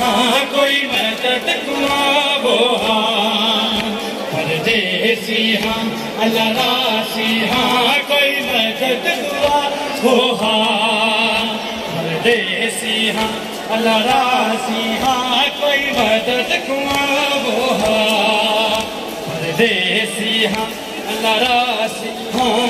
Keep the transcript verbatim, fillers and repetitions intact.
हाँ कोई मदद कुआ वो हाँ परदेसी हाँ अल्लाह रासी हाँ कोई मदद कुआ वो हाँ परदेसी हाँ अल्लाह रासी हाँ कोई मदद कुआ वो हाँ परदेसी हाँ अल्लाह रासी हाँ